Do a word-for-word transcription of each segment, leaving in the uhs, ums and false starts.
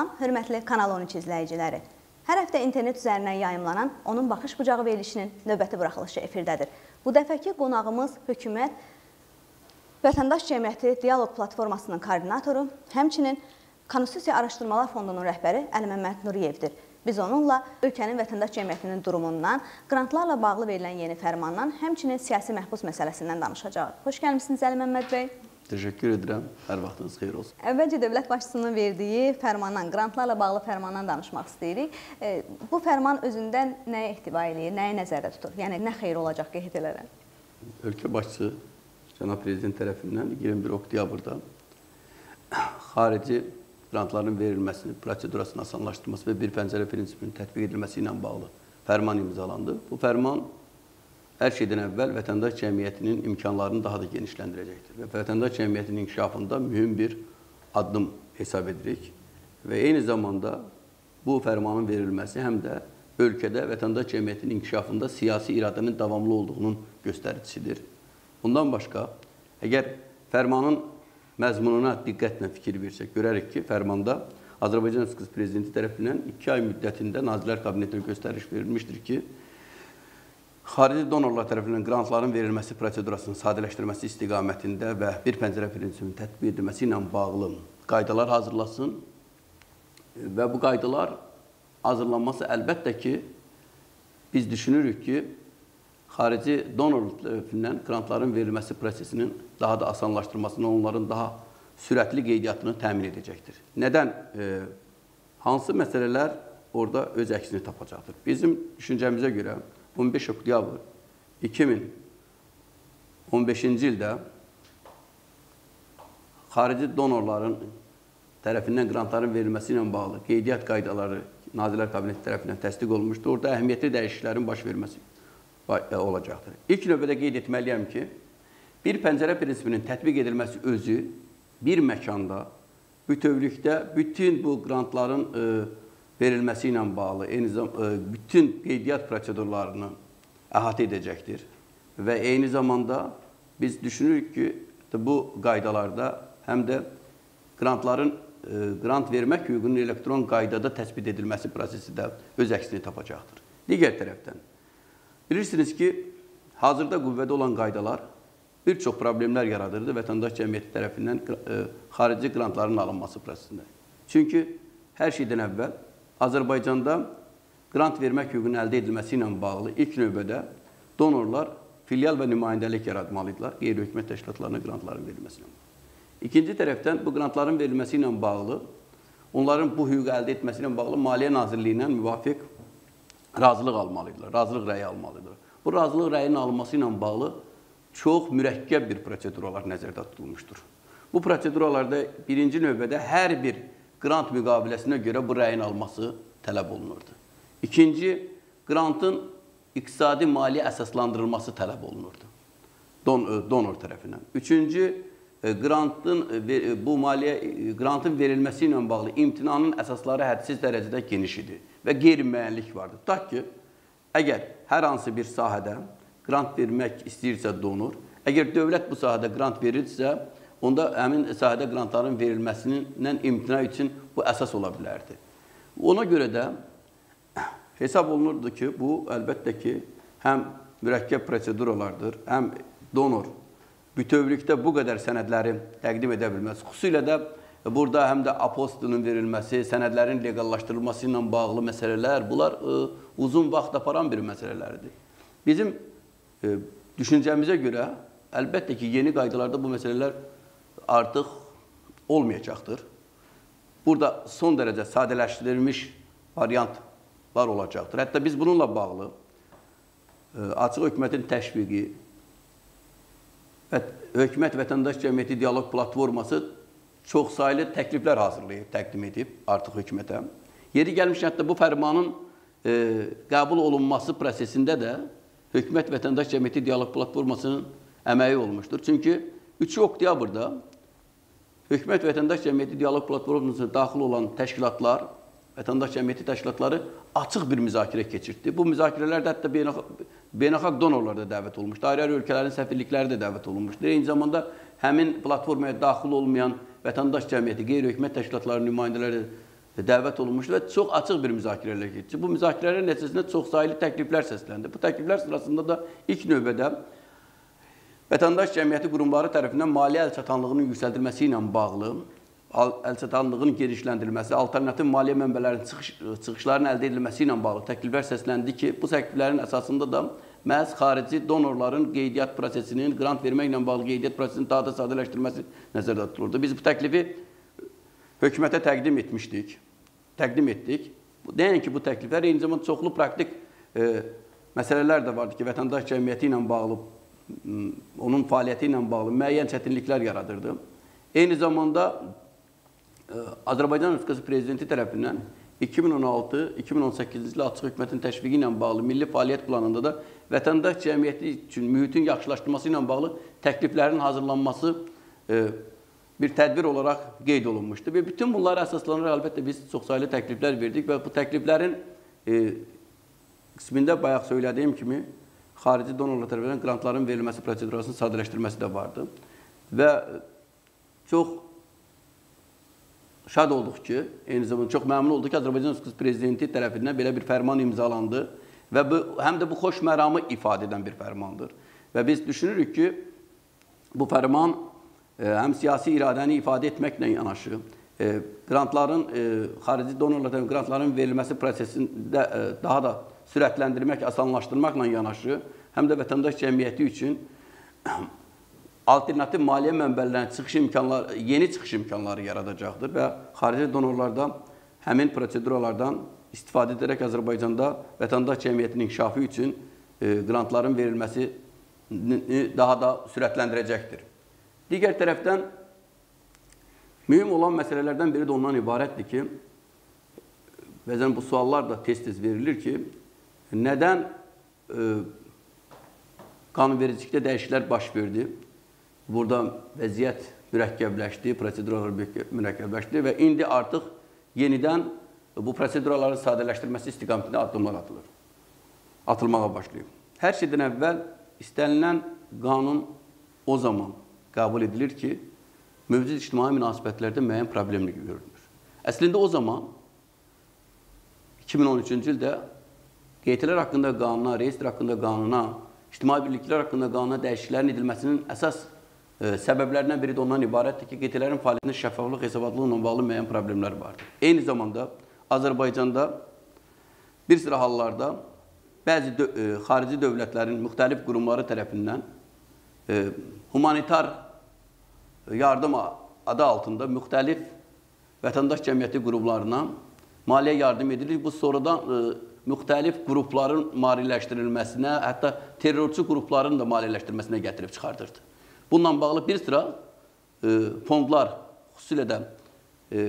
Salam, hörmətli Kanal on üç izləyiciləri. Hər həftə internet üzərindən yayımlanan Onun Baxış Bucağı verilişinin növbəti buraxılışı efirdədir. Bu dəfəki qonağımız hökumət, Vətəndaş Cəmiyyəti Dialoq Platformasının koordinatoru, həmçinin Konstitusiya Araşdırmalar Fondunun rəhbəri Əliməmməd Nuriyevdir. Biz onunla ölkənin vətəndaş cəmiyyətinin durumundan, qrantlarla bağlı verilən yeni fərmandan, həmçinin siyasi məhbus məsələsindən danışacağıq. Xoş gəlmişsiniz Əliməmməd bəy. Təşəkkür edirəm. Hər vaxtınız xeyir olsun. Əvvəlcə dövlət başçısının verdiyi fərmandan, qrantlarla bağlı fərmandan danışmaq istəyirik. Bu fərman özündən nəyə ehtiva eləyir, nəyə nəzərdə tutur? Yəni, nə xeyir olacaq qeyd edilərək? Ölkə başçısı Cənab Prezident tərəfindən iyirmi bir oktyabrda xarici qrantların verilməsini, prosedurasının asanlaşdırılması və bir pəncərə prinsipinin tətbiq edilməsi ilə bağlı fərman imzalandı. Bu fərman hər şeydən əvvəl vətəndaş cəmiyyətinin imkanlarını daha da genişləndirəcəkdir və vətəndaş cəmiyyətinin inkişafında mühüm bir addım hesab edirik və eyni zamanda bu fərmanın verilməsi həm də ölkədə vətəndaş cəmiyyətinin inkişafında siyasi iradənin davamlı olduğunun göstəricisidir. Bundan başqa, əgər fərmanın məzmununa diqqətlə fikir versək, görərik ki, fərmanda Azərbaycan Respublikası Prezidenti tərəfindən iki ay müddətində Nazirlər Kabinetinə göstəriş verilmişdir ki, xarici donorlar tərəfindən qrantların verilməsi prosedurasının sadələşdirməsi istiqamətində və bir pəncərə prinsipinin tətbiq edilməsi ilə bağlı qaydalar hazırlasın və bu qaydalar hazırlanması əlbəttə ki, biz düşünürük ki, xarici donor tərəfindən qrantların verilməsi prosesinin daha da asanlaşdırmasını, onların daha sürətli qeydiyyatını təmin edəcəkdir. Nədən? E, hansı məsələlər orada öz əksini tapacaqdır? Bizim düşüncəmizə görə on beş oktyabr iki min on beşinci ildə xarici donorların tərəfindən qrantların verilməsi ilə bağlı qeydiyyat qaydaları Nazirlər Kabineti tərəfindən təsdiq olunmuşdur. Orada əhəmiyyətli dəyişikliklərin baş verməsi olacaqdır. İlk növbədə qeyd etməliyəm ki, bir pəncərə prinsipinin tətbiq edilməsi özü bir məkanda bütövlükdə bütün bu qrantların e, verilməsi ilə bağlı eyni zamanda e, bütün qeydiyyat prosedurlarını əhatə edəcəkdir və eyni zamanda biz düşünürük ki, bu qaydalarda həm də qrantların e, qrant vermək hüququnun elektron qaydada təsbit edilməsi prosesi də öz əksini tapacaqdır. Digər tərəfdən bilirsiniz ki, hazırda qüvvədə olan qaydalar bir çox problemlər yaradırdı vətəndaş cəmiyyəti tərəfindən e, xarici qrantların alınması prosesində. Çünki hər şeydən əvvəl Azərbaycanda qrant vermək hüququnun əldə edilməsi ilə bağlı ilk növbədə donorlar filial və nümayəndəlik yaratmalıdırlar qeyri-hökumət təşkilatlarına qrantların verilməsi ilə bağlı. İkinci tərəfdən bu qrantların verilməsi ilə bağlı, onların bu hüququ əldə etməsi ilə bağlı Maliyyə Nazirliyindən müvafiq razılıq almalıdırlar, razılıq rəyi almalıdırlar. Bu razılıq rəyinin alınması ilə bağlı çox mürəkkəb bir proseduralar nəzərdə tutulmuşdur. Bu proseduralarda birinci növbədə hər bir qrant müqaviləsinə görə bu rəyin alması tələb olunurdu. İkinci, qrantın iqtisadi maliyyə əsaslandırılması tələb olunurdu don, donor tərəfindən. Üçüncü, qrantın, bu maliyyə, qrantın verilməsi ilə bağlı imtinanın əsasları hədsiz dərəcədə geniş idi və qeyri-müəyyənlik vardı. Tutaq ki, əgər hər hansı bir sahədə qrant vermək istəyirsə donor, əgər dövlət bu sahədə qrant verirsə, onda həmin sahədə qrantların verilməsindən imtina üçün bu əsas ola bilərdi. Ona görə də hesab olunurdu ki, bu əlbəttə ki, həm mürəkkəb proseduralardır, həm donor bütövlükdə bu qədər sənədləri təqdim edə bilməz. Xüsusilə də burada həm də apostilin verilməsi, sənədlərin legallaşdırılması ilə bağlı məsələlər, bunlar ə, uzun vaxt aparan bir məsələlərdir. Bizim ə, düşüncəmizə görə, əlbəttə ki, yeni qaydalarda bu məsələlər artıq olmayacaqdır. Burada son dərəcə sadələşdirilmiş variantlar olacaqdır. Hətta biz bununla bağlı ə, açıq hökumətin təşviqi və Hökumət Vətəndaş Cəmiyyəti Dialoq Platforması çox saylı təkliflər hazırlayıb, təqdim edib artıq hökumətə. Yeri gəlmiş, hətta bu fərmanın e, qəbul olunması prosesində də Hökumət Vətəndaş Cəmiyyəti Dialoq Platformasının əməyi olmuşdur. Çünki üç oktyabrda Hökumət Vətəndaş Cəmiyyəti Dialoq Platformasına daxil olan təşkilatlar, vətəndaş cəmiyyəti təşkilatları açıq bir müzakirə keçirdi. Bu müzakirələrdə hətta beynəlxalq donorlar da dəvət olmuşdu. Ayrı-ayrı ölkələrin səfirlikləri də dəvət olunmuşdu. Eyni zamanda həmin platformaya daxil olmayan vətəndaş cəmiyyəti, qeyri-hökumət təşkilatlarının nümayəndələri dəvət olunmuşdu və çox açıq bir müzakirələr keçdi. Bu müzakirələr nəticəsində çoxsaylı təkliflər səsləndi. Bu təkliflər sırasında da ilk növbədə vətəndaş cəmiyyəti qurumları tərəfindən maliyyə əlçatanlığının yüksəldilməsi ilə bağlı, əlçatanlığın genişləndirilməsi, alternativ maliyyə mənbələrinin çıxış, çıxışlarının əldə edilməsi ilə bağlı təkliflər səsləndi ki, bu təkliflərin əsasında da məhz xarici donorların qeydiyyat prosesinin, qrant verməklə bağlı qeydiyyat prosesinin daha da sadələşdirilməsi nəzərdə tutulurdu. Biz bu təklifi hökumətə təqdim etmişdik, təqdim etdik. Nəinki bu təkliflər, eyni zamanda çoxlu praktik e, məsələlər də vardı ki, vətəndaş cəmiyyəti ilə bağlı, onun fəaliyyəti ilə bağlı müəyyən çətinliklər yaradırdı. Eyni zamanda e, Azərbaycan Respublikası Prezidenti tərəfindən iki min on altı iki min on səkkizinci il açıq hökumətin təşviqi ilə bağlı milli fəaliyyət planında da vətəndaş cəmiyyəti üçün mühitin yaxşılaşdırılması ilə bağlı təkliflərin hazırlanması e, bir tədbir olaraq qeyd olunmuşdu. Və bütün bunlara əsaslanaraq əlbəttə biz çoxsaylı təkliflər verdik və bu təkliflərin e, qismində bayaq söylədiyim kimi xarici donorlar tərəfindən qrantların verilməsi prosedurasının sadələşdirilməsi də vardı. Və çox şad olduq ki, eyni zamanda çox məmnun olduq ki, Azərbaycan Respublikası Prezidenti tərəfindən belə bir fərman imzalandı və bu, həm də bu xoş məramı ifadə edən bir fərmandır. Və biz düşünürük ki, bu fərman həm siyasi iradəni ifadə etməklə yanaşı, qrantların, xarici donorlar qrantların verilməsi prosesində daha da sürətləndirmək, asanlaşdırmaqla yanaşı, həm də vətəndaş cəmiyyəti üçün alternativ maliyyə mənbələrinin çıxış imkanları, yeni çıxış imkanları yaradacaqdır və xarici donorlardan həmin proseduralardan istifadə edərək Azərbaycanda vətəndaş cəmiyyətinin inkişafı üçün qrantların verilməsini daha da sürətləndirəcəkdir. Digər tərəfdən, mühüm olan məsələlərdən biri də ondan ibarətdir ki, bəzən bu suallar da tez-tez verilir ki, nədən e, qanunvericilikdə dəyişikliklər baş verdi? Burada vəziyyət mürəkkəbləşdi, proseduralar mürəkkəbləşdi və indi artıq yenidən bu proseduraların sadələşdirilməsi istiqamətində addımlar atılır, atılmağa başlayıb. Hər şeydən əvvəl istənilən qanun o zaman qəbul edilir ki, mövcud ictimai münasibətlərdə müəyyən problemli görünür. Əslində o zaman iki min on üçüncü ildə qeydiyyatlar haqqında qanuna, reyestr haqqında qanuna, ictimai birliklər haqqında qanuna dəyişikliklərin edilməsinin əsas e, səbəblərindən biri də ondan ibarətdir ki, qeydiyyatların fəaliyyətində şəffaflıq, hesabatlılıqla bağlı müəyyən problemlər vardır. Eyni zamanda Azərbaycanda bir sıra hallarda bəzi dö e, xarici dövlətlərin müxtəlif qurumları tərəfindən e, humanitar yardım adı altında müxtəlif vətəndaş cəmiyyəti qurumlarına maliyyə yardım edilir. Bu sonradan e, müxtəlif qrupların maliyyələşdirilməsinə, hətta terrorçu qrupların da maliyyələşdirilməsinə gətirib çıxardırdı. Bununla bağlı bir sıra e, fondlar, xüsusilə də e,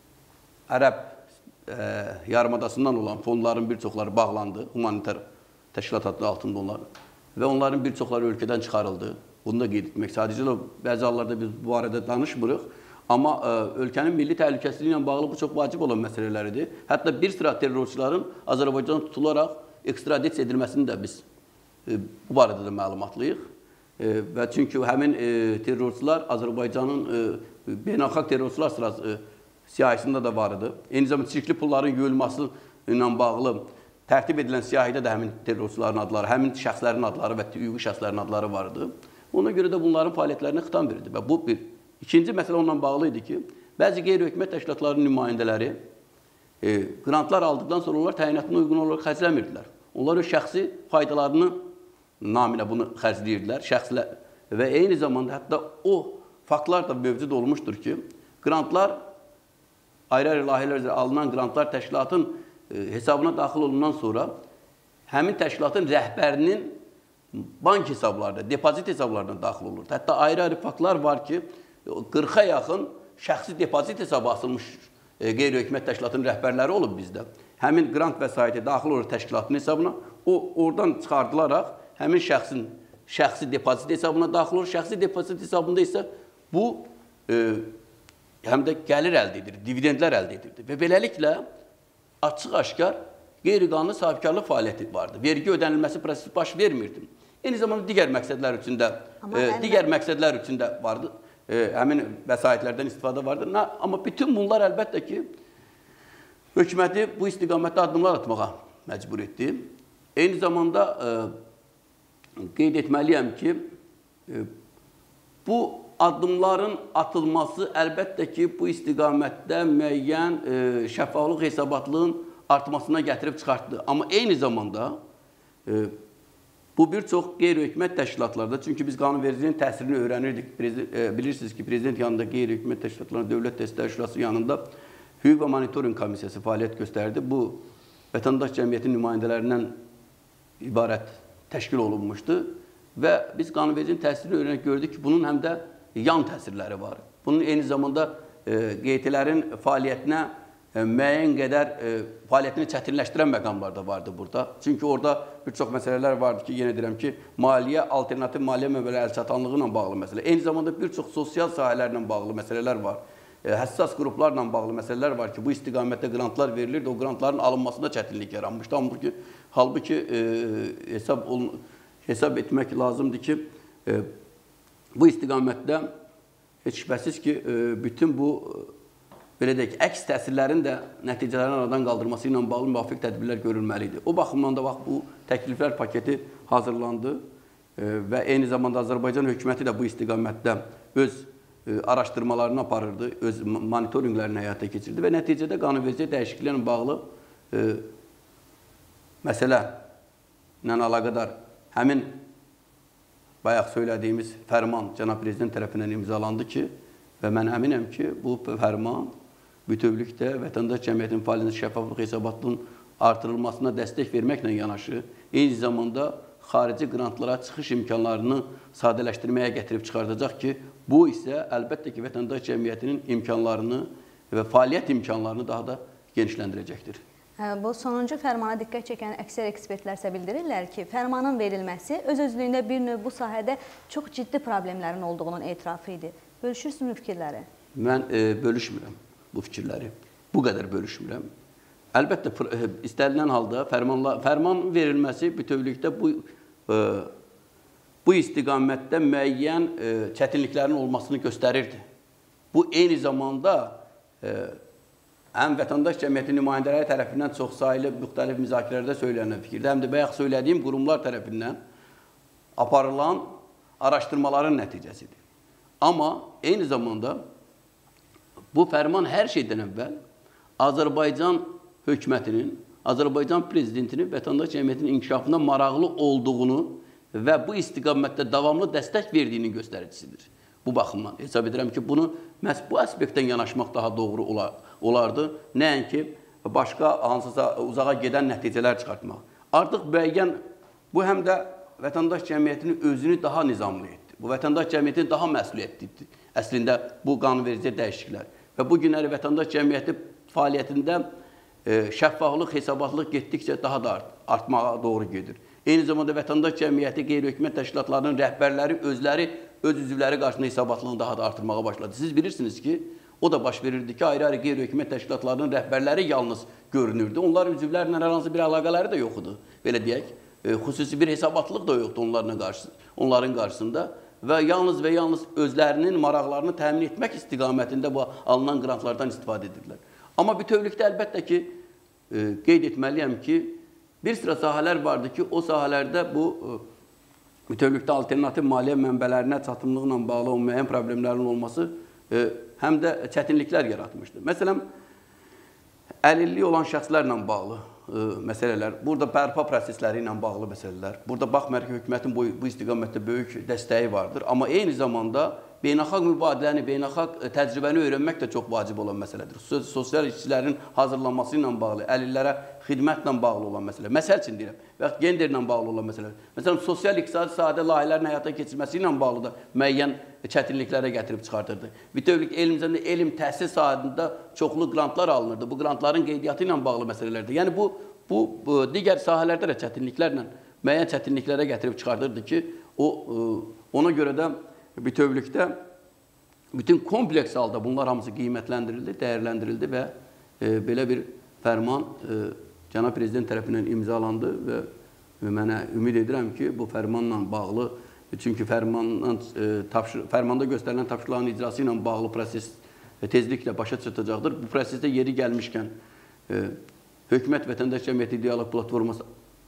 Ərəb e, yarımadasından olan fondların bir çoxları bağlandı, humanitar təşkilat adı altında onlar və onların bir çoxları ölkədən çıxarıldı. Bunu da qeyd etmək. Sadəcə də bəzi hallarda biz bu barədə danışmırıq. Amma ə, ölkənin milli təhlükəsizliyi ilə bağlı bu çox vacib olan məsələləridir. Hətta bir sıra terrorçuların Azərbaycan tutularaq ekstradisiya edilməsini də biz ə, bu barədə də məlumatlıyıq. Ə, və çünki həmin ə, terrorçular Azərbaycanın ə, beynəlxalq terrorçular sırası ə, siyahısında da var idi. Eyni zamanda çirkli pulların yuyulması ilə bağlı tərtib edilən siyahıda da həmin terrorçuların adları, həmin şəxslərin adları və hüquqi şəxslərin adları var idi. Ona görə də bunların fəaliyyətlərinə xitam verildi. Və bu bir. İkinci məsələ onunla bağlı idi ki, bəzi qeyri-hökumət təşkilatlarının nümayəndələri e, qrantlar aldıqdan sonra onlar təyinatına uyğun olaraq xərcləmirdilər. Onlar öz şəxsi faydalarını naminə bunu xərcləyirdilər. Şəxslər və eyni zamanda hətta o faktlar da mövcud olmuşdur ki, qrantlar, ayrı-ayrı layihələr üzrə alınan qrantlar təşkilatın e, hesabına daxil olundan sonra həmin təşkilatın rəhbərinin bank hesablarına, depozit hesablarına daxil olurdu. Hətta ayrı-ayrı faktlar var ki, qırxa yaxın şəxsi depozit hesabı asılmış e, qeyri-hökumət təşkilatının rəhbərləri olub bizdə. Həmin qrant vəsaiti daxil olur təşkilatın hesabına, o oradan çıxardılaraq həmin şəxsin şəxsi depozit hesabına daxil olur. Şəxsi depozit hesabında isə bu e, həm də gəlir əldə edir, dividendlər əldə edirdi. Və beləliklə açıq-aşkar qeyri-qanuni sahibkarlıq fəaliyyəti vardı. Vergi ödənilməsi prosesi baş vermirdi. Eyni zamanda digər məqsədlər üçün də, e, digər məqsədlər üçün də vardı. E, həmin vəsaitlərdən istifadə vardı. Amma bütün bunlar əlbəttə ki, hökuməti bu istiqamətdə addımlar atmağa məcbur etdi. Eyni zamanda e, qeyd etməliyəm ki, e, bu addımların atılması əlbəttə ki, bu istiqamətdə müəyyən e, şəffaflıq, hesabatlığın artmasına gətirib çıxartdı. Amma eyni zamanda e, bu bir çox qeyri-hökumət təşkilatlarda, çünki biz qanunvericiliyin təsirini öyrənirdik. E, bilirsiniz ki, prezident yanında qeyri-hökumət təşkilatlarında, Dövlət Dəstəklər Şurası yanında Hüquq və Monitorinq Komissiyası fəaliyyət göstərdi. Bu, vətəndaş cəmiyyətin nümayəndələrindən ibarət təşkil olunmuşdu və biz qanunvericiliyin təsirini öyrənib gördük ki, bunun həm də yan təsirləri var. Bunun eyni zamanda e, qeytilərin fəaliyyətinə e, müəyyən qədər e, fəaliyyətini çətinləşdirən məqamlar da vardı burada. Çünki orada bir çox məsələlər vardı ki, yenə deyirəm ki, maliyyə, alternativ maliyyə mənbələri əlçatanlığı ilə bağlı məsələ. Eyni zamanda bir çox sosial sahələrlə bağlı məsələlər var. E, həssas qruplarla bağlı məsələlər var ki, bu istiqamətdə qrantlar verilirdi, o qrantların alınmasında çətinlik yaranmışdı. Halbuki, halbuki e, hesab, olun, hesab etmək lazımdır ki, e, bu istiqamətdə heç şübhəsiz ki, bütün bu, belə deyək, əks təsirlərin də nəticələrin aradan qaldırması ilə bağlı müvafiq tədbirlər görülməlidir. O baxımdan da vaxt bu təkliflər paketi hazırlandı və eyni zamanda Azərbaycan hökuməti də bu istiqamətdə öz araşdırmalarını aparırdı, öz monitorinqlərini həyata keçirdi və nəticədə qanunvericilik dəyişikliklərlə bağlı e, məsələ ilə əlaqədar həmin bayaq söylədiyimiz fərman cənab prezident tərəfindən imzalandı ki, və mən əminəm ki, bu fərman bütövlükdə vətəndaş cəmiyyətinin fəaliyyətinin şəffaflıq hesabatlığının artırılmasına dəstək verməklə yanaşı, eyni zamanda xarici qrantlara çıxış imkanlarını sadələşdirməyə gətirib çıxardacaq ki, bu isə əlbəttə ki, vətəndaş cəmiyyətinin imkanlarını və fəaliyyət imkanlarını daha da genişləndirəcəkdir. Bu sonuncu fərmana diqqət çəkən əksər ekspertlər isə bildirirlər ki, fərmanın verilməsi öz-özlüyündə bir növ bu sahədə çox ciddi problemlərin olduğunun etirafı idi. Bölüşürsünüz fikirləri? Mən e, bölüşmürəm bu fikirləri. Bu qədər bölüşmürəm. Əlbəttə, istənilən halda fərmanla, fərman verilməsi bütövlükdə bu, e, bu istiqamətdə müəyyən e, çətinliklərin olmasını göstərirdi. Bu, eyni zamanda e, həm vətəndaş cəmiyyəti nümayəndələri tərəfindən çox sayılı müxtəlif müzakirələrdə söylənən fikirdə, həm də bayaq söylədiyim qurumlar tərəfindən aparılan araşdırmaların nəticəsidir. Amma eyni zamanda bu fərman hər şeydən əvvəl Azərbaycan hökumətinin, Azərbaycan prezidentinin vətəndaş cəmiyyətinin inkişafına maraqlı olduğunu və bu istiqamətdə davamlı dəstək verdiyinin göstəricisidir. Bu baxımdan hesab edirəm ki, bunu məhz bu aspektdən yanaşmaq daha doğru olar, olardı. Nəinki başqa hansısa uzağa gedən nəticələr çıxartmaq. Artıq müəyyən, bu həm də vətəndaş cəmiyyətinin özünü daha nizamlı etdi. Bu vətəndaş cəmiyyətini daha məsuliyyətlidir. Əslində bu qanunverici dəyişikliklər. Və bu günləri vətəndaş cəmiyyəti fəaliyyətində e, şəffaflıq, hesabatlıq getdikcə daha da art, artmağa doğru gedir. Eyni zamanda vətəndaş cəmiyyəti, qeyri-hökumət təşkilatlarının rəhbərləri özləri, öz üzvləri qarşısında hesabatlığını daha da artırmağa başladı. Siz bilirsiniz ki, o da baş verirdi ki, ayrı-ayrı qeyri-hökumət təşkilatlarının rəhbərləri yalnız görünürdü. Onların üzvlərlə hər hansı bir əlaqələri də yox idi, belə deyək. E, xüsusi bir hesabatlıq da yoxdur onların, qarşı, onların qarşısında və yalnız və yalnız özlərinin maraqlarını təmin etmək istiqamətində bu alınan qrantlardan istifadə edirlər. Amma bütövlükdə əlbəttə ki, e, qeyd etməliyəm ki, bir sıra sahələr vardı ki, o sahələrdə bu e, bütövlükdə alternativ maliyyə mənbələrinə çatımlıqla bağlı olan müəyyən problemlərin olması e, həm də çətinliklər yaratmışdı. Məsələn, əlilliyi olan şəxslərlə bağlı e, məsələlər, burada bərpa prosesləri ilə bağlı məsələlər, burada baxmayaraq ki, hökumətin bu, bu istiqamətdə böyük dəstəyi vardır, amma eyni zamanda beynəlxalq mübadiləni, beynəlxalq təcrübəni öyrənmək də çox vacib olan məsələdir. Sosial işçilərin hazırlanması ilə bağlı, əlillərə xidmətlə bağlı olan məsələ. Məsəl üçün deyirəm, və genderlə bağlı olan məsələ. Məsələn, sosial-iqtisadi sahədə layihələrin həyata keçirməsi ilə bağlı da müəyyən çətinliklərə gətirib çıxardırdı. Bütövlük elmcəndə elm təhsil sahəsində çoxlu qrantlar alınırdı. Bu qrantların qeydiyyatı ilə bağlı məsələlərdir. Yəni bu, bu, bu digər sahələrdə də çətinliklərlə, müəyyən çətinliklərə gətirib çıxardırdı ki, o, ona görə də bütövlükdə bütün kompleks halda bunlar hamısı qiymətləndirildi, dəyərləndirildi və e, belə bir fərman e, cənab prezident tərəfindən imzalandı və, və mənə ümid edirəm ki, bu fərmanla bağlı, çünki fərmandan, e, tapşır, fərmanda göstərilən tapşırıqların icrası ilə bağlı proses tezliklə başa çatacaqdır. Bu prosesdə yeri gəlmişkən Hökumət Vətəndaş Cəmiyyəti Dialoq Platforması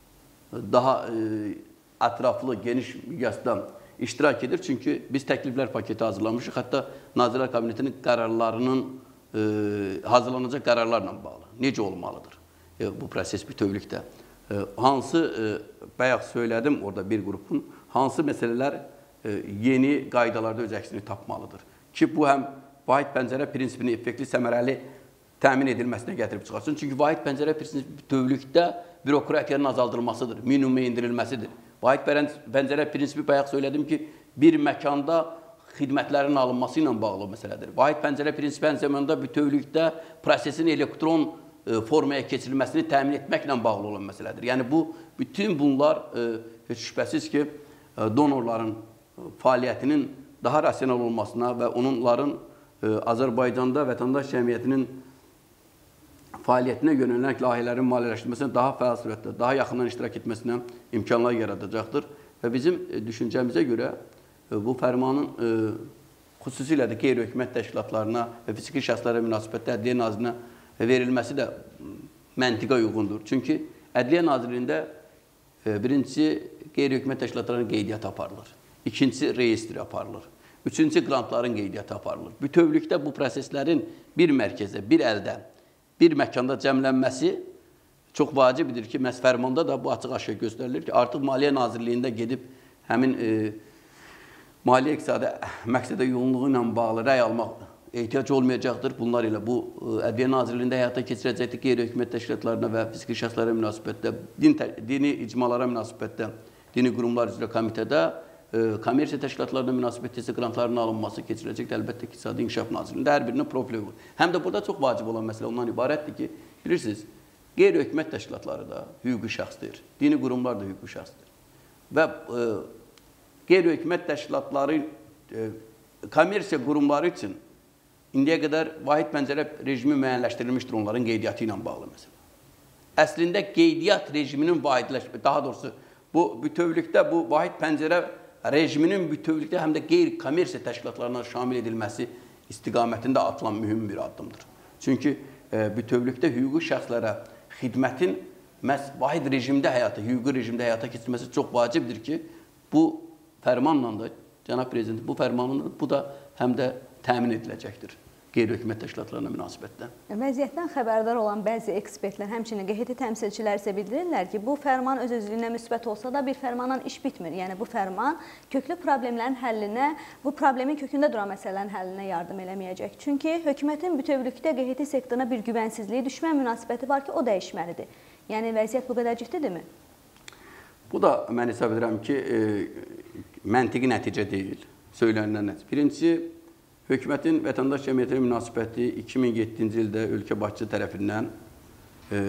daha ətraflı, geniş miqyasda iştirak edir. Çünki biz təkliflər paketi hazırlamışıq. Hətta Nazirlər Kabinetinin qərarlarının hazırlanacaq qərarlarla bağlı. Necə olmalıdır bu proses bütövlükdə? Hansı, bayaq söylədim orada bir qrupun, hansı məsələlər yeni qaydalarda öz əksini tapmalıdır? Ki, bu həm vahid pəncərə prinsipini effektli, səmərəli təmin edilməsinə gətirib çıxarsın. Çünki vahid pəncərə prinsipi bütövlükdə bürokratiyanın azaldılmasıdır, minimuma indirilməsidir. Vahid pəncərə prinsipi bayaq söylədim ki, bir məkanda xidmətlərin alınması ilə bağlı məsələdir. Vahid pəncərə prinsipi aynı zamanda bütövlükdə prosesin elektron formaya keçirilməsini təmin etməklə bağlı olan məsələdir. Yəni, bu, bütün bunlar heç şübhəsiz ki, donorların fəaliyyətinin daha rasional olmasına və onların Azərbaycanda vətəndaş cəmiyyətinin fəaliyyətinə yönələn layihələrin maliyyələşdirməsinə daha fəal sürətdə, daha yaxından iştirak etməsinə imkanlar yaradacaqdır. Və bizim düşüncəmizə görə bu fərmanın xüsusilə də qeyri-hökumət təşkilatlarına və fiziki şəxslərə münasibətdə Ədliyyə Nazirinə verilməsi də məntiqə uyğundur. Çünki Ədliyyə Nazirliyində birincisi qeyri-hökumət təşkilatlarının qeydiyyatı aparılır. İkincisi reyestri aparılır. Üçüncü qrantların qeydiyyatı aparılır. Bütövlükdə bu proseslərin bir mərkəzdə, bir əldə, bir məkanda cəmlənməsi çox vacibdir ki, məhz fərmanda da bu açıq-aşkar göstərilir ki, artıq Maliyyə Nazirliyində gedib həmin e, maliyyə iqtisadi məqsədə yoğunluğu ilə bağlı rəy almaq ehtiyac olmayacaqdır. Bunlar ilə bu Ədliyyə Nazirliyində həyata keçirəcəkdir qeyri-hökumət təşkilatlarına və fiziki şəxslərə münasibətdə, din, dini icmalara münasibətdə, dini qurumlar üzrə komitədə, e, kommersiya təşkilatlarına münasibətdə isə qrantların alınması keçiriləcəkdir. Əlbəttə ki, İqtisadi İnkişaf Nazirliyində hər birinin profili var. Həm də burada çox vacib olan məsələ ondan ibarətdir ki, bilirsiniz, qeyri-hökumət təşkilatları da hüquqi şəxsdir, dini qurumlar da hüquqi şəxsdir. Və e, qeyri-hökumət təşkilatları, e, kommersiya qurumları üçün indiyə qədər vahid pəncərə rejimi müəyyənləşdirilmişdir onların qeydiyyatı ilə bağlı məsələ. Əslində qeydiyyat rejiminin vahidləşmə, daha doğrusu bu bütövlükdə bu vahid pəncərə rejiminin bütövlükdə həm də qeyri-kommersiya təşkilatlarına şamil edilməsi istiqamətində atılan mühüm bir addımdır. Çünki e, bütövlükdə hüquqi şəxslərə xidmətin məhz vahid rejimdə həyata, hüquqi rejimdə həyata keçirilməsi çox vacibdir ki, bu fərmanla da, cənab prezident, bu fərmanla bu da həm də təmin ediləcəkdir qeyri-hökumət təşkilatlarına münasibətdə. Vəziyyətdən xəbərdar olan bəzi ekspertlər, həmçinin Q H T təmsilçiləri isə bildirirlər ki, bu fərman öz-özlüyünə müsbət olsa da bir fərmanla iş bitmir. Yəni, bu fərman köklü problemlərin həllinə, bu problemin kökündə duran məsələlərin həllinə yardım eləməyəcək. Çünki hökumətin bütövlükdə Q H T sektoruna bir güvənsizliyi, düşmən münasibəti var ki, o dəyişməlidir. Yəni, vəziyyət bu qədər ciddidirmi? Bu da mən hesab edirəm ki, e, məntiqi nəticə deyil, söylənilən nəticə. Birincisi, hökumətin vətəndaş cəmiyyətinə münasibəti iki min yeddinci ildə ölkə başçısı tərəfindən e,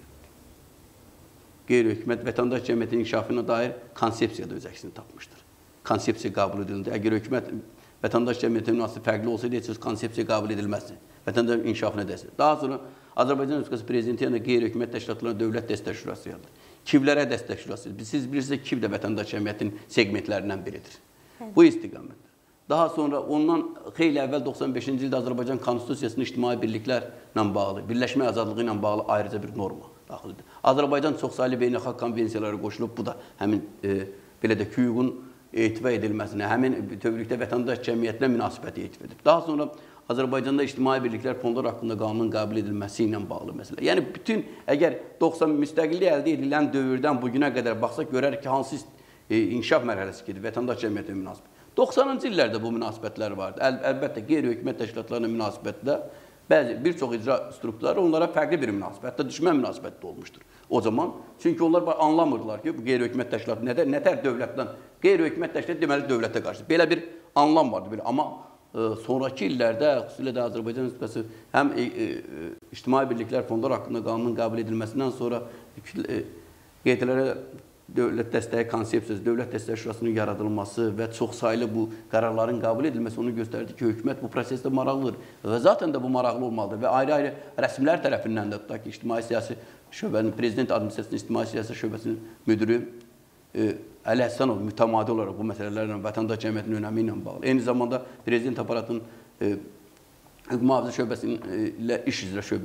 qeyri-hökumət vətəndaş cəmiyyətinin inkişafına dair konsepsiyada öz əksini tapmışdır. Konsepsiya qəbul edildi. Əgər hökumət vətəndaş cəmiyyətinə münasibət fərqli olsaydı, heç konsepsiya qəbul edilməzdi. Vətəndaş inkişafına dəstək. Daha sonra Azərbaycan Respublikası Prezidenti yəni qeyri-hökumət təşkilatlarına dövlət dəstək şurası yaratdı. Kivlərə dəstək şurası. Siz bilirsiniz, Kiv də vətəndaş cəmiyyətinin segmentlərindən biridir. Bu istiqamətdə. Daha sonra ondan xeyli əvvəl doxsan beşinci ildə Azərbaycan Konstitusiyasının ictimai birliklərlə bağlı, birləşmə azadlığı ilə bağlı ayrıca bir norma daxildir. Azərbaycan çoxsaylı beynəlxalq konvensiyalara qoşulub, bu da həmin e, belə də hüququn etiva edilməsinə, həmin bütövlükdə vətəndaş cəmiyyətinə münasibəti etiva edib. Daha sonra Azərbaycanda ictimai birliklər fonları haqqında qanunun qəbul edilməsi ilə bağlı məsələ. Yəni bütün əgər doxsan müstəqillik əldə edilən dövrdən bugünə qədər baxsaq görərik ki, hansı e, inkişaf mərhələsi gedir vətəndaş cəmiyyətinə münasibət. doxsanıncı illərdə bu münasibətlər vardı. Əl, əlbəttə, qeyri-hökumət təşkilatlarına münasibətdə bəzi bir çox icra strukturları onlara fərqli bir münasibət, hətta düşmən münasibətdə olmuşdur. O zaman, çünki onlar anlamırdılar ki, bu qeyri-hökumət təşkilatı nətər, nətər dövlətdən, qeyri-hökumət təşkilatı deməli dövlətə qarşı. Belə bir anlam vardı. Belə. Amma e, sonraki illərdə, xüsusilə də Azərbaycan Respublikası həm e, e, ictimai birliklər fonları haqqında qanunun qəbul edilməsindən sonra e, qeydilərə dövlət dəstəyi konsepsiyası, dövlət dəstəyi şurasının yaradılması və çoxsaylı bu qərarların qəbul edilməsi onu göstərdi ki, hökumət bu prosesdə maraqlıdır. Və zaten də bu maraqlı olmalıdır və ayrı-ayrı rəsmilər tərəfindən də tutaq ki, ictimai siyasi şöbənin, prezident administrasiyasının ictimai siyasi şöbəsinin müdürü e, Əli Həsənov mütəmadi olaraq bu məsələlərlə vətəndaş cəmiyyətinin önəmi ilə bağlı. Eyni zamanda prezident aparatının e, mühafizə şöbəsinin ilə iş üzrə şöbə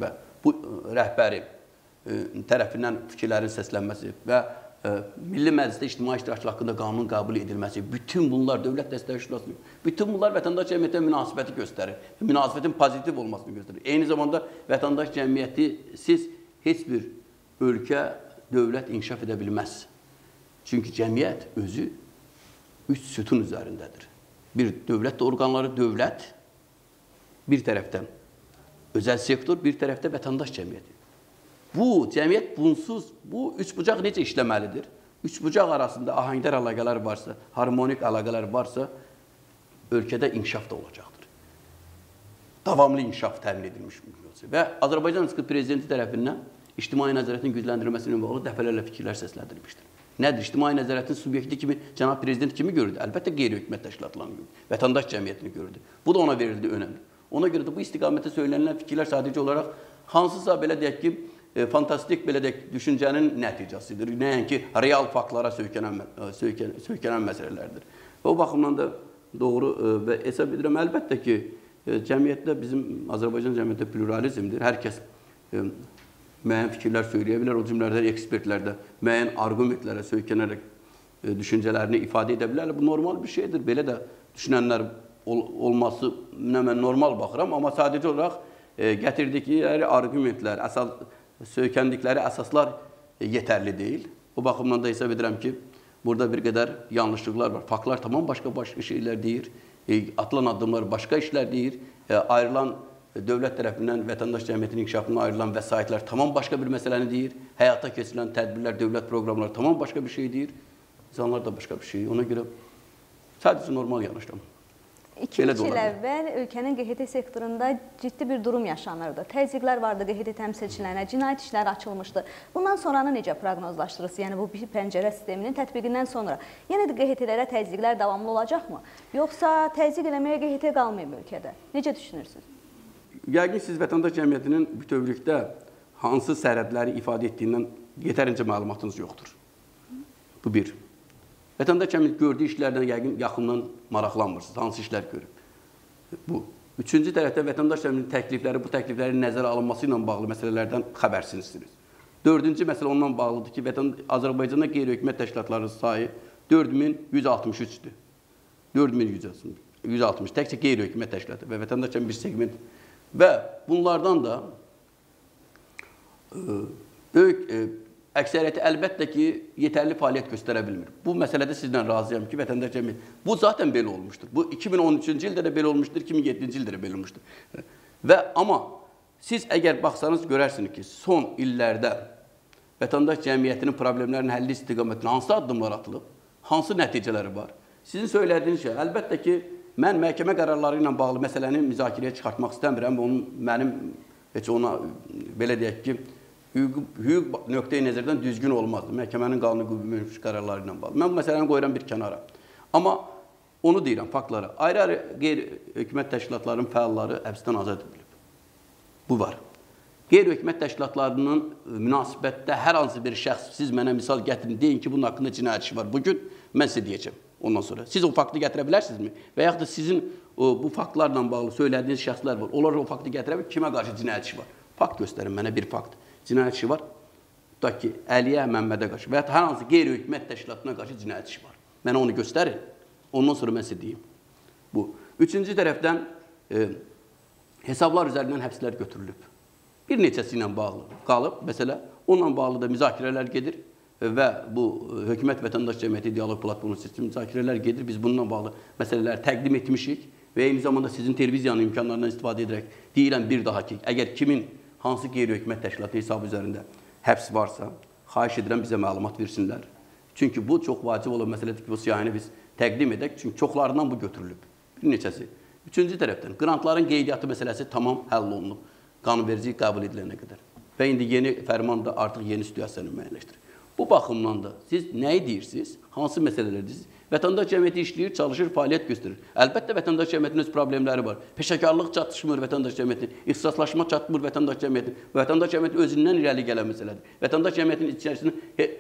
bu rəhbəri tərəfindən fikirlərin səslənməsi və Milli Məclisdə ictimai iştirakçı haqqında qanun qəbul edilməsi, bütün bunlar dövlət dəstəyi şurasını, bütün bunlar vətəndaş cəmiyyətə münasibəti göstərir, münasibətin pozitiv olmasını göstərir. Eyni zamanda vətəndaş cəmiyyəti siz heç bir ölkə, dövlət inkişaf edə bilməz. Çünki cəmiyyət özü üç sütun üzərindədir. Bir, dövlət orqanları, dövlət, bir tərəfdən özəl sektor, bir tərəfdə vətəndaş cəmiyyəti. Bu, cəmiyyət bunsuz, bu üç bucaq necə işləməlidir? Üç bucaq arasında ahəngdar əlaqələr varsa, harmonik əlaqələr varsa, ölkədə inkişaf da olacaqdır. Davamlı inkişaf təmin edilmiş mümkün. Və Azərbaycan Respublikası Prezidenti tərəfindən ictimai nəzarətin gücləndirilməsinə bağlı dəfələrlə fikirlər səsləndirilmişdir. Nədir? İctimai nəzarətin subyekti kimi, cənab prezident kimi görürdü? Əlbəttə qeyri-hökumət təşkilatlarını görürdü, vətəndaş cəmiyyətini görürdü. Bu da ona verildi önəmli. Ona görə də bu istiqamətə söylənilən fikirlər sadəcə olaraq hansısa belə deyək ki, e, fantastik belə deyək düşüncənin nəticəsidir. Nəinki real faktlara söykənən, söykən, söykənən məsələlərdir. Və o baxımdan da doğru e, və hesab edirəm, əlbəttə ki, e, cəmiyyətdə bizim Azərbaycan cəmiyyətdə pluralizmdir. Hər kəs e, müəyyən fikirlər söyləyə bilər, o cümlələrdə ekspertlər də müəyyən arqumentlərə söykənərək e, düşüncələrini ifadə edə bilər. Bu normal bir şeydir. Belə də düşünənlər ol, olması mən normal baxıram, amma sadəcə olaraq e, gətirdikləri arqumentlər, əsas, söykəndikləri əsaslar e, yetərli deyil. O baxımdan da hesab edirəm ki, burada bir qədər yanlışlıqlar var. Faktlar tamam başqa-başqa şeylər deyir, e, atılan addımlar başqa işlər deyir, e, ayrılan dövlət tərəfindən vətəndaş cəmiyyətinin inkişafına ayrılan vəsaitlər tamam başqa bir məsələni deyir, həyata keçirilən tədbirlər, dövlət proqramları tamam başqa bir şey deyir, insanlar da başqa bir şey. Ona görə sadəcə normal yanaşıram. İki üç il əvvəl ölkənin Q H T sektorunda ciddi bir durum yaşanırdı. Təzyiqlər vardı Q H T təmsilçilərinə, cinayət işləri açılmışdı. Bundan sonranı necə proqnozlaşdırırsınız? Yəni bu bir pəncərə sisteminin tətbiqindən sonra yenə də Q H T-lərə təzyiqlər davamlı olacaqmı? Yoxsa təzyiq eləməyə Q H T qalmayıb ölkədə? Necə düşünürsünüz? Yəqin siz vətəndaş cəmiyyətinin bütövlükdə hansı sərhədləri ifadə etdiyindən yetərincə məlumatınız yoxdur. Bu bir. Vətəndaş cəmiyyət gördüyü işlərdən yəqin yaxından maraqlanmırsınız. Hansı işlər görüb? Bu. Üçüncü tərəfdə vətəndaş cəmiyyətinin təklifləri, bu təkliflərin nəzərə alınması ilə bağlı məsələlərdən xəbərsinizsiniz. Dördüncü məsələ ondan bağlıdır ki, Azərbaycanda qeyri-hökumət təşkilatlarının sayı dörd min yüz altmış üçdür. dörd min yüz altmış. Təkcə qeyri-hökumət təşkilatı və vətəndaş cəmiyyət bir segment. Və bunlardan da e, böyük e, əksəriyyəti əlbəttə ki, yetərli fəaliyyət göstərə bilmir. Bu məsələdə sizdən razıyam ki, vətəndaş cəmiyyət, bu zaten belə olmuşdur. Bu iki min on üçüncü ildə də belə olmuşdur, iki min yeddinci ildə də belə olmuşdur. Və amma siz əgər baxsanız görərsiniz ki, son illərdə vətəndaş cəmiyyətinin problemlərinin həlli istiqamətində hansı addımlar atılıb, hansı nəticələri var? Sizin söylədiyiniz şey, əlbəttə ki, mən məhkəmə qərarları ilə bağlı məsələni müzakirəyə çıxartmaq istəmirəm. Onun mənim heç ona belə deyək ki, hüquq, hüquq nöqteyi nəzərdən düzgün olmazdı. Məhkəmənin qanuni qüvvəyə qərarları ilə bağlı. Mən bu məsələni qoyuram bir kənara. Amma onu deyirəm, faktlara. Ayrı-ayrı qeyri-hökumət təşkilatlarının fəalları həbsdən azad edilib. Bu var. Qeyri-hökumət təşkilatlarının münasibətdə hər hansı bir şəxs, siz mənə misal gətirin, deyin ki, bunun haqqında cinayət işi var. Bugün mən sizə deyəcəm. Ondan sonra siz o faktı gətirə bilərsinizmi? Və yaxud da sizin o, bu faktlarla bağlı söylədiyiniz şəxslər var. Onlar o faktı gətirə bilir, kimə qarşı cinayət işi var? Fakt göstərin mənə bir fakt. Cinayət işi var. Tutaq ki, Əliyə Məmmədə qarşı və ya hər hansı qeyri-hökumət təşkilatına qarşı cinayət işi var. Mənə onu göstərin. Ondan sonra mən sizə deyim. Bu. Üçüncü tərəfdən e, hesablar üzərindən həbslər götürülüb. Bir neçəsi ilə bağlı qalıb, məsələ. Onunla bağlı da müzakirələr gedir. Və bu hökumət vətəndaş cəmiyyəti dialoq platformu sistemi müzakirələr gedir. Biz bununla bağlı məsələləri təqdim etmişik və eyni zamanda sizin televiziyanın imkanlarından istifadə edərək deyirəm bir daha ki, əgər kimin hansı qeyri-hökumət təşkilatı hesabı üzərində həbs varsa, xahiş edirəm bizə məlumat versinlər. Çünki bu çox vacib olan məsələdir ki, bu siyahını biz təqdim edək. Çünki çoxlarından bu götürülüb. Bir neçəsi. Üçüncü tərəfdən qrantların qeydiyyatı məsələsi tamam həll olunub. Qanunvericilik qəbul edilənə qədər. Və indi yeni fərman da artıq yeni situasiyanı müəyyənləşdirir. Bu baxımdan da siz nəyi deyirsiniz, hansı məsələlər deyirsiniz? Vətəndaş cəmiyyəti işləyir, çalışır, fəaliyyət göstərir. Əlbəttə vətəndaş cəmiyyətinin öz problemləri var. Peşəkarlıq çatışmır vətəndaş cəmiyyətinin, ixtisaslaşma çatmır vətəndaş cəmiyyətinin. Vətəndaş cəmiyyəti özündən irəli gələn məsələdir. Vətəndaş cəmiyyətinin içərisində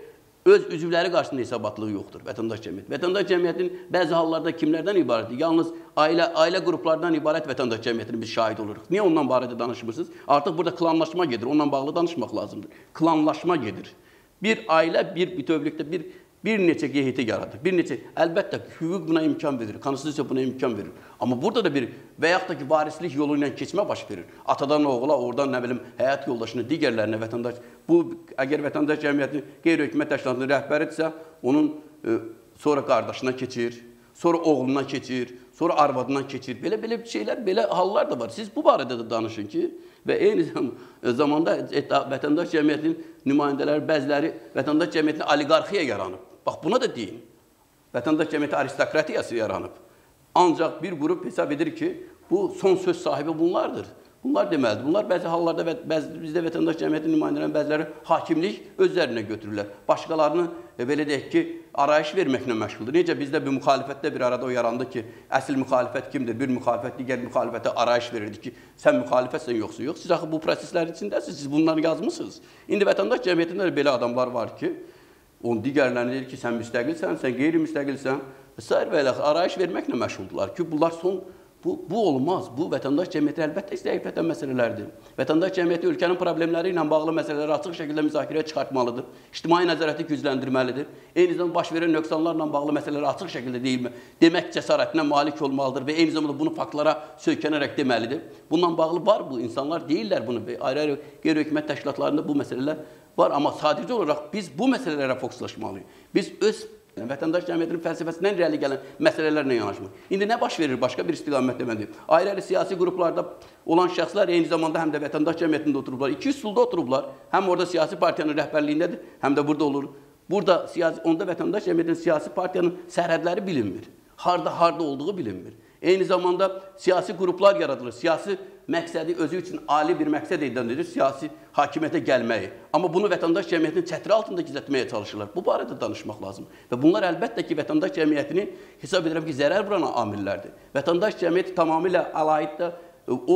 öz üzvləri qarşısında hesabatlığı yoxdur vətəndaş cəmiyyəti. Vətəndaş cəmiyyətin bəzi hallarda kimlərdən ibarətdir? Yalnız ailə, ailə qruplarından ibarət vətəndaş cəmiyyətini biz şahid oluruq. Niyə ondan barədə danışmırsınız? Artıq burada klanlaşma gedir. Ondan bağlı danışmaq lazımdır. Klanlaşma gedir. Bir ailə, bir bütövlükdə bir bir neçə qeyhiti yaradır. Bir neçə, əlbəttə hüquq buna imkan verir, konstitusiya buna imkan verir. Amma burada da bir və yaxud da ki, varislik yolu ilə keçmə baş verir. Atadan oğula, oradan nə bilim, həyat yoldaşını, digərlərinə vətəndaş. Bu, əgər vətəndaş cəmiyyəti qeyri-hökumət təşkilatının rəhbəridirsə, onun e, sonra qardaşına keçir, sonra oğluna keçir, sonra arvadına keçir. Belə-belə şeylər, belə hallar da var. Siz bu barədə də danışın ki, və eyni zamanda vətəndaş cəmiyyətinin nümayəndələri, bəziləri vətəndaş cəmiyyətinin oliqarxiya yaranıb. Bax, buna da deyin. Vətəndaş cəmiyyəti aristokratiyası yaranıb. Ancaq bir qrup hesab edir ki, bu son söz sahibi bunlardır. Bunlar deməlidir. Bunlar bəzi hallarda bəzi, bizdə vətəndaş cəmiyyətinin nümayəndələrinin bəziləri hakimlik özlərinə götürürlər. Başqalarını e, belə deyək ki, arayış verməklə məşğuldur. Necə bizdə bir müxalifətdə bir arada o yarandı ki, əsl müxalifət kimdir? Bir müxalifət digər müxalifətə arayış verirdi ki, sən müxalifətsən yoxsa yox. Siz axı bu proseslərin içindəsiniz, siz bunları yazmısınız. İndi vətəndaş cəmiyyətində belə adamlar var ki, onun digərlərini deyir ki, sən müstəqilsən, sən qeyri-müstəqilsən, sair və elə arayış verməklə məşğuldurlar ki, bunlar son, bu, bu olmaz. Bu, vətəndaş cəmiyyəti əlbəttə istəyiflətən məsələlərdir. Vətəndaş cəmiyyəti ölkənin problemləri ilə bağlı məsələləri açıq şəkildə müzakirəyə çıxartmalıdır. İctimai nəzarəti gücləndirməlidir. Eyni zamanda baş verən nöqsanlarla bağlı məsələləri açıq şəkildə deyilmə, demək cəsarətinə malik olmalıdır və eyni zamanda bunu faktlara söykənərək deməlidir. Bununla bağlı var bu, insanlar deyirlər bunu. Ayrı-ayrı qeyri-hökumət təşkilatlarında bu məsələlər var, amma sadəcə olaraq biz bu məsələlərə fokuslaşmalıyıq. Biz öz vətəndaş cəmiyyətinin fəlsəfəsindən irəli gələn məsələlərlə yanaşmır. İndi nə baş verir başqa bir istiqamətdə mən deyim. Ayrı-ayrı siyasi qruplarda olan şəxslər eyni zamanda həm də vətəndaş cəmiyyətində oturublar. İki stulda oturublar. Həm orada siyasi partiyanın rəhbərliyindədir, həm də burada olur. Burada siyasi, onda vətəndaş cəmiyyətinin siyasi partiyanın sərhədləri bilinmir. Harda, harda olduğu bilinmir. Eyni zamanda siyasi qruplar yaradılır. Siyasi məqsədi özü üçün ali bir məqsəd edəndir, siyasi hakimiyyətə gəlməyi. Amma bunu vətəndaş cəmiyyətinin çətiri altında gizlətməyə çalışırlar. Bu barədə danışmaq lazım. Və bunlar əlbəttə ki, vətəndaş cəmiyyətini hesab edirəm ki, zərər vuran amillərdir. Vətəndaş cəmiyyəti tamamilə alayiddə o,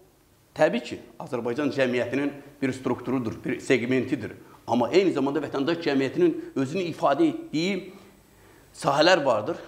təbii ki, Azərbaycan cəmiyyətinin bir strukturudur, bir segmentidir. Amma eyni zamanda vətəndaş cəmiyyətinin özünü ifadə etdiyi sahələr vardır.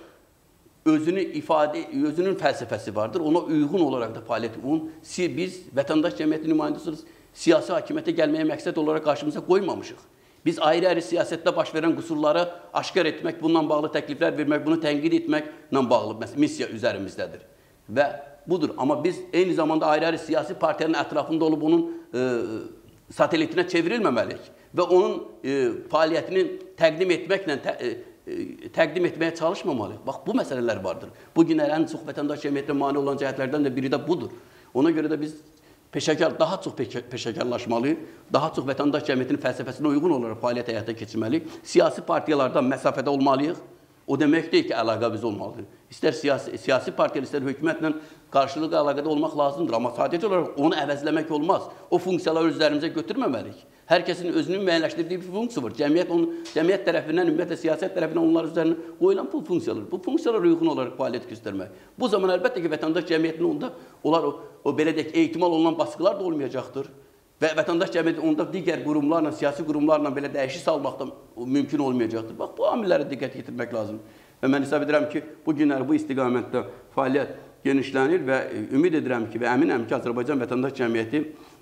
Özünü ifadə, özünün fəlsəfəsi vardır. Ona uyğun olaraq da fəaliyyət edin. Biz vətəndaş cəmiyyəti nümayəndəsiniz, siyasi hakimiyyətə gəlməyə məqsəd olaraq qarşımıza qoymamışıq. Biz ayrı-ayrı siyasətdə baş verən qüsurları aşkar etmək, bununla bağlı təkliflər vermək, bunu tənqid etməklə bağlı missiya üzərimizdədir. Və budur. Amma biz eyni zamanda ayrı-ayrı siyasi partiyanın ətrafında olub onun e, satelitinə çevrilməməliyik və onun e, fəaliyyətini təqdim etməklə tə, e, təqdim etməyə çalışmamalıyıq. Bax, bu məsələlər vardır. Bugün ən çox vətəndaş cəmiyyətinə mane olan cəhətlərdən də biri də budur. Ona görə də biz peşəkar, daha çox peşəkarlaşmalıyıq, daha çox vətəndaş cəmiyyətinin fəlsəfəsinə uyğun olaraq fəaliyyət həyata keçirməliyik. Siyasi partiyalardan məsafədə olmalıyıq. O demək deyil ki, əlaqə biz olmalıdır. İstər siyasi, siyasi partiyalar, istər hökumətlə qarşılıqlı əlaqədə olmaq lazımdır. Amma sadəcə olaraq onu əvəzləmək olmaz. O funksiyaları özlərimizə götürməməliyik. Hər kəsin özünün müəyyənləşdirdiyi bir funksiya var. Cəmiyyət, onu, cəmiyyət tərəfindən, ümumiyyətlə siyasət tərəfindən onlar üzərinə qoyulan bu funksiyalar. Bu funksiyalara uyğun olaraq fəaliyyət göstərmək. Bu zaman əlbəttə ki, vətəndaş cəmiyyətinin onda onlar o, o belə deyək, ehtimal olunan baskılar da olmayacaqdır. Və vətəndaş cəmiyyəti onda digər qurumlarla, siyasi qurumlarla belə dəyişik salmaqda mümkün olmayacaqdır. Bax, bu amillərə diqqət yetirmək lazımdır. Və mən hesab edirəm ki, bu günlər bu istiqamətdə fəaliyyət genişlənir və ümid edirəm ki, və əminəm ki, Azərbaycan vətəndaş cəmiyyəti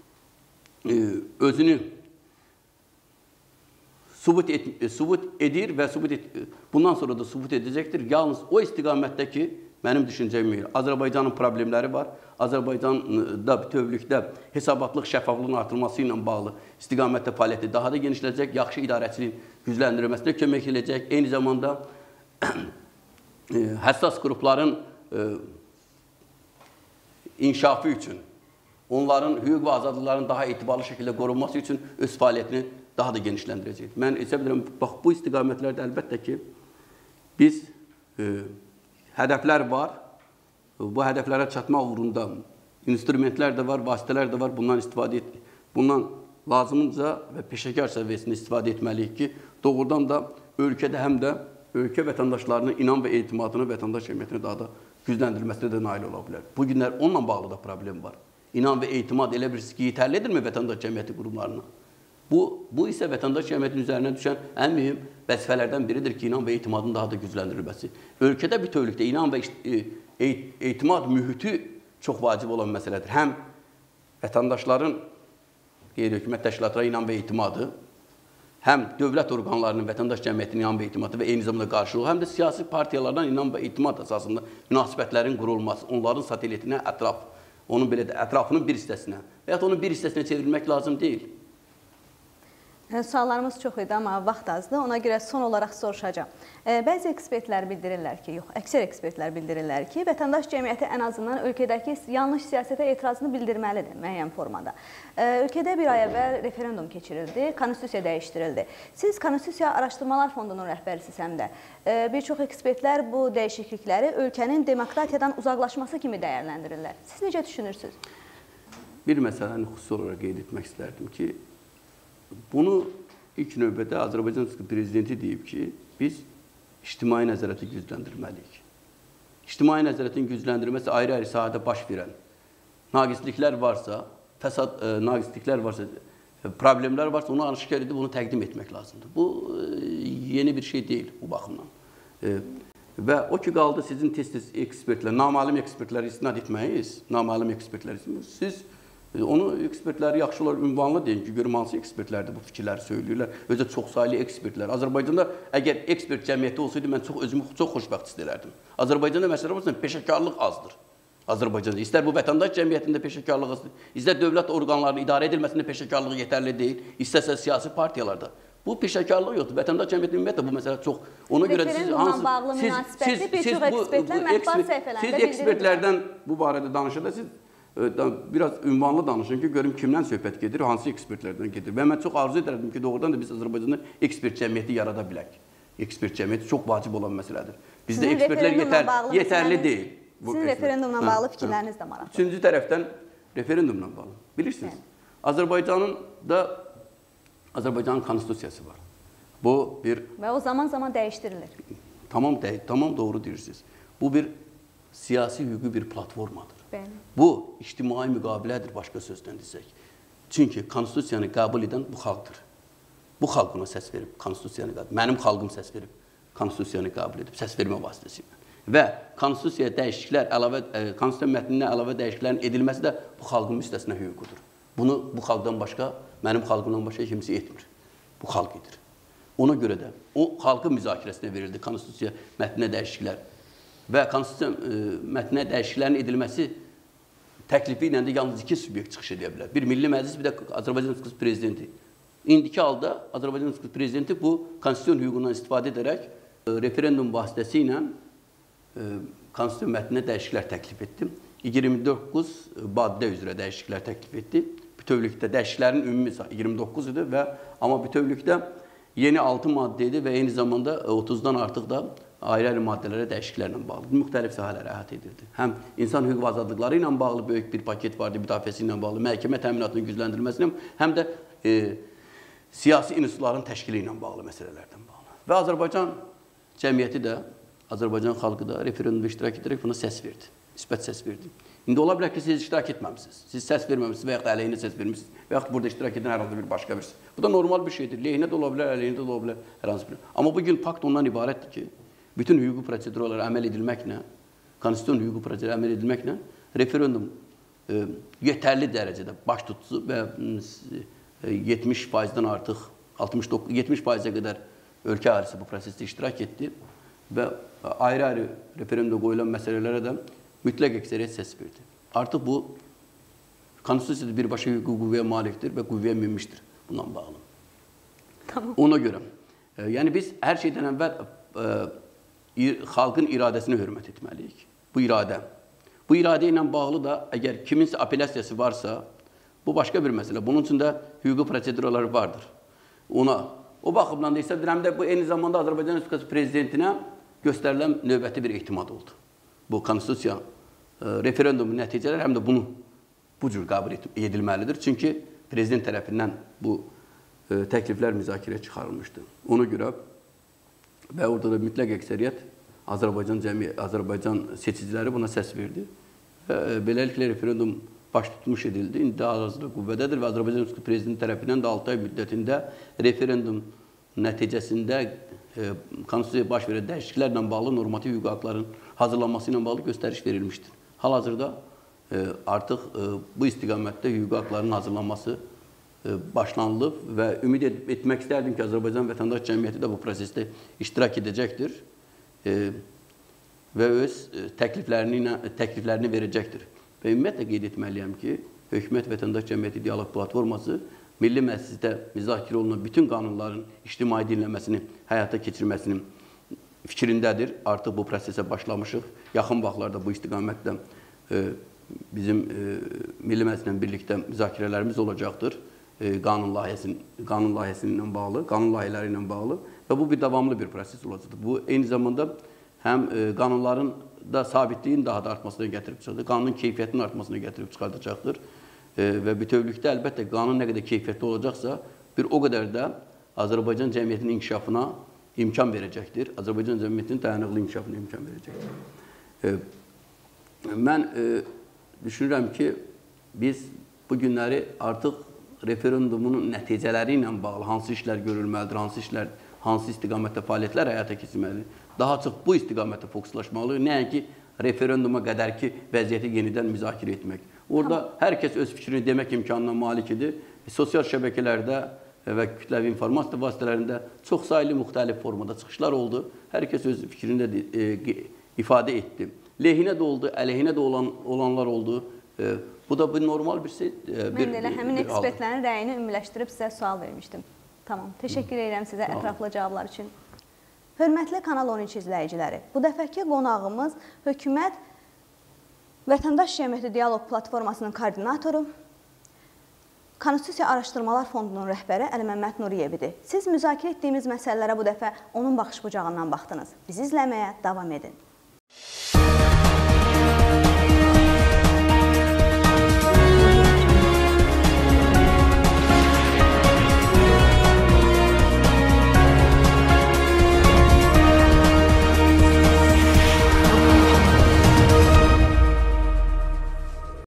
e, özünü subut, et, subut edir və subut et, bundan sonra da subut edəcəkdir. Yalnız o istiqamətdəki mənim düşüncəm yox. Azərbaycanın problemləri var. Azərbaycanda bütövlükdə hesabatlıq, şəffaflığın artırılması ilə bağlı istiqamətdə fəaliyyəti daha da genişləyəcək, yaxşı idarəçiliyin gücləndirilməsinə kömək edəcək. Eyni zamanda həssas qrupların inkişafı üçün, onların hüquq və azadlıqların daha etibarlı şəkildə qorunması üçün öz fəaliyyətini daha da genişləndirəcək. Mən hesab edirəm, bax, bu istiqamətlərdə əlbəttə ki, biz e, hədəflər var, bu hədəflərə çatmaq uğrunda instrumentlər də var, vasitələr də var, bundan istifadə et, bundan lazımınca və peşəkar səviyyəsində istifadə etməliyik ki, doğrudan da ölkədə həm də ölkə vətəndaşlarının inan və etimadını vətəndaş cəmiyyətinə daha da gücləndirilməsinə də nail ola bilər. Bu günlər onunla bağlı da problem var. İnan və etimad elə bir ki, yetərlidirmi vətəndaş cəmiyyəti qurumlarına? Bu, bu isə vətəndaş cəmiyyətinin üzərinə düşən ən mühüm vəzifələrdən biridir ki, inan və etimadın daha da gücləndirilməsi. Ölkədə bütövlükdə inan və etimad mühiti çox vacib olan məsələdir. Həm vətəndaşların qeyri-hökumət təşkilatlara inan və etimadı, həm dövlət orqanlarının vətəndaş cəmiyyətinin inan və etimadı və eyni zamanda qarşılığı, həm də siyasi partiyalardan inan və etimad əsasında münasibətlərin qurulması, onların satelitinə ətraf, onun belə də ətrafının bir hissəsinə və ya onun bir hissəsinə çevrilmək lazım deyil. Suallarımız çox idi, amma vaxt azdır. Ona görə son olaraq soruşacağım. Bəzi ekspertlər bildirirlər ki, yox, əksər ekspertlər bildirirlər ki, vətəndaş cəmiyyəti ən azından ölkədəki yanlış siyasətə etirazını bildirməlidir müəyyən formada. Ölkədə bir ay əvvəl referendum keçirildi, konstitusiya dəyişdirildi. Siz Konstitusiya Araşdırmalar Fondunun rəhbərisiz həm də. Bir çox ekspertlər bu dəyişiklikləri ölkənin demokratiyadan uzaqlaşması kimi dəyərləndirirlər. Siz necə düşünürsünüz? Bir məsələni xüsusi olaraq qeyd etmək istərdim ki, bunu ilk növbədə Azərbaycan prezidenti deyib ki, biz ictimai nəzarəti gücləndirməliyik. İctimai nəzarətin gücləndirilməsi ayrı-ayrı sahədə baş verən naqisliklər varsa, fəsad naqisliklər varsa, problemlər varsa, onu aşkar edib, onu təqdim etmək lazımdır. Bu yeni bir şey deyil bu baxımdan. Və o ki qaldı sizin tez-tez ekspertlər, namalum ekspertləri istinad etməyiz, namalum ekspertləri istinad siz onu ekspertləri yaxşı olar ünvanlı deyin ki, görüm hansı ekspertlərdir bu fikirləri söyləyirlər. Özə çoxsaylı ekspertlər. Azərbaycanda əgər ekspert cəmiyyəti olsaydı, mən çox özümü çox xoşbəxt istəyərdim. Azərbaycanda məsələ varsa, peşəkarlıq azdır. Azərbaycanda. İstər bu vətəndaş cəmiyyətində peşəkarlıq azdır, istər dövlət orqanlarının idarə edilməsində peşəkarlıq yetərli deyil, istərsə siyasi partiyalarda. Bu peşəkarlıq yoxdur. Vətəndaş cəmiyyətinin ümumiyyətlə bu məsələ çox. Ona görə siz hansı bağlı münasibəti bir çox ekspertlər mətbuat səhifələrində siz ekspertlərdən bu barədə danışanda siz biraz ünvanlı danışın ki, görüm kimdən söhbət gedir, hansı ekspertlərdən gedir. Və mən çox arzu edərdim ki, doğrudan da biz Azərbaycanda ekspert cəmiyyəti yarada bilək. Ekspert cəmiyyəti çox vacib olan məsələdir. Bizdə ekspertlər yetərli deyil. Sizin referendumla bağlı fikirləriniz də maraqlıdır. Üçüncü tərəfdən referendumla bağlı. Bilirsiniz, Azərbaycanın da Azərbaycanın konstitusiyası var. Bu bir... Və o zaman-zaman dəyişdirilir. Tamam, tamam doğru deyirsiniz. Bu bir siyasi hüquqi bir platformadır. Bəli. Bu, ictimai müqabilədir, başqa sözdən desək. Çünki konstitusiyanı qəbul edən bu xalqdır. Bu xalq buna səs verib, konstitusiyanı qəbul edib. Mənim xalqım səs verib, konstitusiyanı qəbul edib, səs vermə vasitəsilə. Və konstitusiyaya dəyişikliklər, əlavə, konstitusiya mətninə əlavə dəyişikliklərin edilməsi də bu xalqın müstəsna hüququdur. Bunu bu xalqdan başqa, mənim xalqımdan başqa kimsə etmir. Bu xalq edir. Ona görə də o xalqın müzakirəsinə verildi konstitusiya mətninə dəyişikliklər. Və konstitusiya mətninə dəyişikliklərin edilməsi təklifi ilə də yalnız iki subyekt çıxış edə bilər. Bir Milli Məclis, bir də Azərbaycan Respublikası Prezidenti. İndiki halda Azərbaycan Respublikası Prezidenti bu konstitusiyon hüququndan istifadə edərək referendum vasitəsi ilə konstitusiyon mətninə dəyişikliklər təklif etdi. iyirmi doqquz maddə üzrə dəyişikliklər təklif etdi. Bütövlükdə dəyişikliklərin ümumi iyirmi doqquz idi və amma bütövlükdə yeni altı maddə idi və eyni zamanda otuzdan artıq da ayrı-ayrı maddələrə dəyişikliklərlə bağlı, müxtəlif sahələrə əhatə edildi. Həm insan hüquq və azadlıqları ilə bağlı böyük bir paket vardı, müdafiəsi ilə bağlı, məhkəmə təminatının gücləndirilməsi ilə, həm də e, siyasi institutların təşkili ilə bağlı məsələlərdən bağlı. Və Azərbaycan cəmiyyəti də, Azərbaycan xalqı da referendumda iştirak edərək buna səs verdi, nisbət səs verdi. İndi ola bilər ki, siz iştirak etməmişsiniz, siz səs verməmişsiniz və yaxud da əleyhinə səs vermişsiniz və yaxud burada iştirak edən hər hansı bir başqa birisi. Bu da normal bir şeydir, lehinə də ola bilər, əleyhinə də ola bilər, hər hansı bir. Amma bugün fakt ondan ibarətdir ki, bütün hüquqi prosedurlara əməl edilməklə, konstitusiyon hüquqi prosedurlara əməl edilməklə referendum e, yetərli dərəcədə baş tutdu və yetmiş faizdən artıq, altmış doqquz yetmiş faizə qədər ölkə əhalisi bu prosesdə iştirak etdi və ayrı-ayrı referendumda qoyulan məsələlərə də mütləq əksəriyyət səs verdi. Artıq bu konstitusiyada birbaşa hüquqi qüvvəyə malikdir və qüvvəyə minmişdir bundan bağlı. Tamam. Ona görə, e, yəni biz hər şeydən əvvəl e, xalqın iradəsini hörmət etməliyik. Bu iradə. Bu iradə ilə bağlı da əgər kiminsə apellyasiyası varsa, bu başqa bir məsələ. Bunun üçün də hüquqi proseduraları vardır. Ona, o baxımdan da isə həm də bu eyni zamanda Azərbaycan Respublikası Prezidentinə göstərilən növbəti bir ehtimad oldu. Bu konstitusiya referendumun nəticələri həm də bunu bu cür qəbul edilməlidir. Çünki prezident tərəfindən bu e, təkliflər müzakirəyə çıxarılmışdı. Ona görə və orada da mütləq əksəriyyət Azərbaycan cəmiyyət, Azərbaycan seçiciləri buna səs verdi. Və beləliklə referendum baş tutmuş edildi. İndi hal-hazırda qüvvədədir və Azərbaycan Respublikası Prezidenti tərəfindən də altı ay müddətində referendum nəticəsində e, konstitusiyaya baş verən dəyişikliklərlə bağlı normativ hüquq haqların hazırlanması ilə bağlı göstəriş verilmişdir. Hal-hazırda e, artıq e, bu istiqamətdə hüquq haqlarının hazırlanması e, başlanılıb və ümid et etmək istərdim ki, Azərbaycan vətəndaş cəmiyyəti də bu prosesdə iştirak edəcəkdir e, və öz e, təkliflərini, təkliflərini verəcəkdir. Və ümumiyyətlə qeyd etməliyəm ki, Hökumət Vətəndaş Cəmiyyəti Dialoq Platforması Milli Məclisdə müzakirə olunan bütün qanunların ictimai dinləməsini həyata keçirməsinin fikrindədir. Artıq bu prosesə başlamışıq. Yaxın vaxtlarda bu istiqamətdə e, bizim e, Milli Məclislə birlikdə müzakirələrimiz olacaqdır. E, qanun layihəsinin, qanun layihəsi ilə bağlı, qanun layihələri ilə bağlı və bu bir davamlı bir proses olacaqdır. Bu eyni zamanda həm e, qanunların da sabitliyin daha da artmasına gətirib çıxacaqdır, qanunun keyfiyyətinin artmasına gətirib çıxardacaqdır. E, və bütövlükdə əlbəttə qanun nə qədər keyfiyyətli olacaqsa, bir o qədər də Azərbaycan cəmiyyətinin inkişafına imkan verəcəkdir. Azərbaycan cəmiyyətinin dayanıqlı inkişafına imkan verəcəkdir. E, mən e, düşünürəm ki, biz bu günləri artıq referendumun nəticələri ilə bağlı hansı işlər görülməlidir, hansı işlər, hansı istiqamətdə fəaliyyətlər həyata keçirməlidir. Daha çox bu istiqamətdə fokuslaşmalıyıq. Nəinki referenduma qədər ki, vəziyyəti yenidən müzakirə etmək. Orada tamam. Hər kəs öz fikrini demək imkanına malik idi. Sosial şəbəkələrdə və kütləvi informasiya vasitələrində çox saylı müxtəlif formada çıxışlar oldu. Hər kəs öz fikrini də e, ifadə etdi. Lehinə də oldu, əleyhinə də olan, olanlar oldu. E, bu da bir normal bir şey. E, bir, Mən də elə həmin ekspertlərin rəyini ümumiləşdirib sizə sual vermişdim. Tamam, təşəkkür edirəm sizə ətraflı cavablar üçün. Hörmətli Kanal on üç izləyiciləri, bu dəfəki qonağımız Hökumət Vətəndaş Cəmiyyəti Dialoq Platformasının koordinatoru, Konstitusiya Araşdırmalar Fondunun rəhbəri Əli Məmməd Nuriyev idi. Siz müzakirə etdiyimiz məsələlərə bu dəfə onun baxış bucağından baxdınız. Bizi izləməyə davam edin.